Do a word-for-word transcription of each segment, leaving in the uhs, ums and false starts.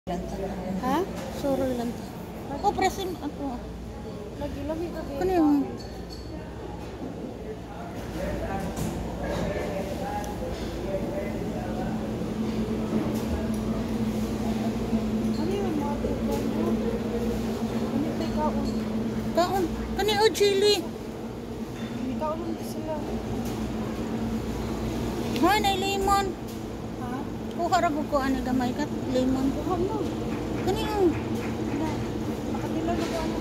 Ha? Sorry lang. Oh, presin ako. Lagi-lagi ka. Ano yung... Ano yung mga tuban mo? Ano yung kaon? Kaon? Kani o chili? May kaon lang sila. Ha, na lemon. Ha? Kuha ra ko ano gamay kat lemon. Kuha mo. Kani o? Nakatila na ka ano.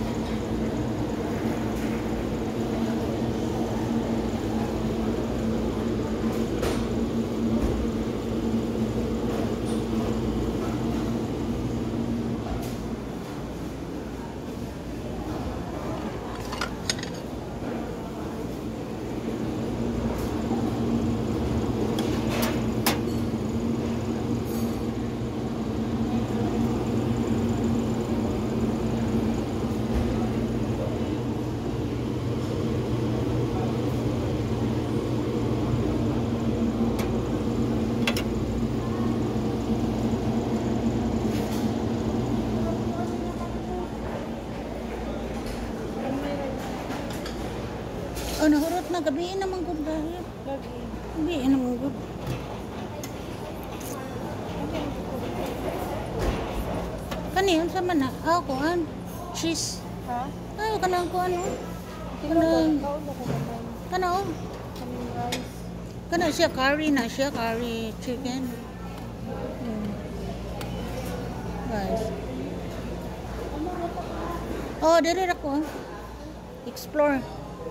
Oh, nahurot na. Gabiin naman gud dahil. Lagi. Gabiin naman gud. Kani, unsa man na? Ah, kuan. Cheese. Ha? Ay, kanang kuan o. Kanang kaon ako naman. Kana o. Kaming rice. Kana siya curry na siya. Curry chicken. Hmm. Guys. Oh, diri ra ko. Explore.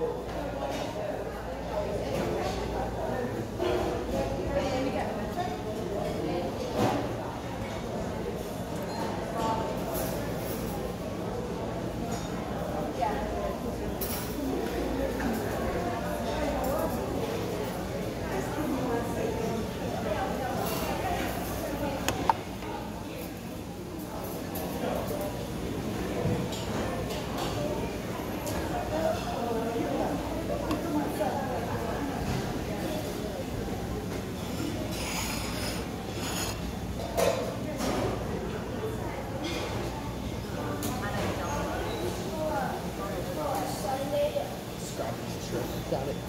Got it.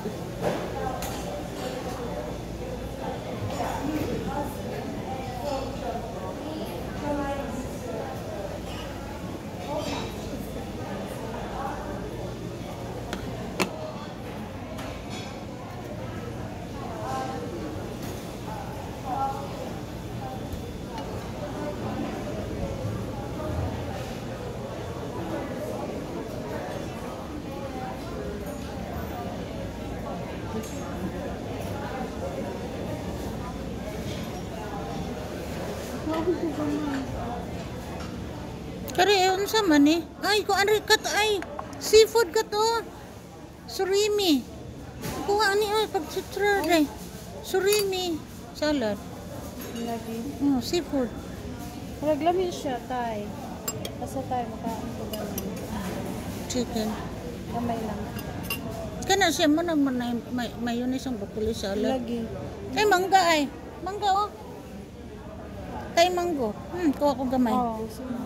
Kari, unsa man eh? Ay, ko anri kat ay. Seafood ka to. Surimi. Kuha ani ay pag sutra day. Surimi. Salad. Lagi. Oh, seafood. Naglamin siya, tay. Basta tayo makaon ko naman. Chicken. Kamay lang. Kana siya mo na may may mayonnaise ang broccoli salad. Lagi. Ay mangga ay. Mangga oh. Kay mango. Hmm, kuha ko gamay. Oo, sige.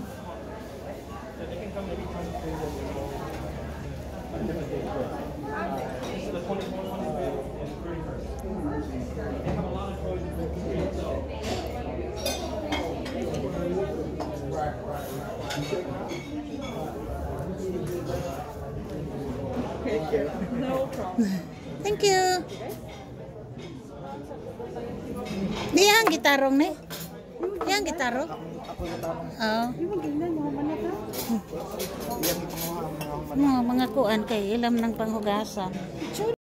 No problem. Thank you. Di yang gitarong ni. Yang gitarong. Oh. Di ba ganyan, mga manak ha? Mga mga kuan kay ilam ng panghugasan.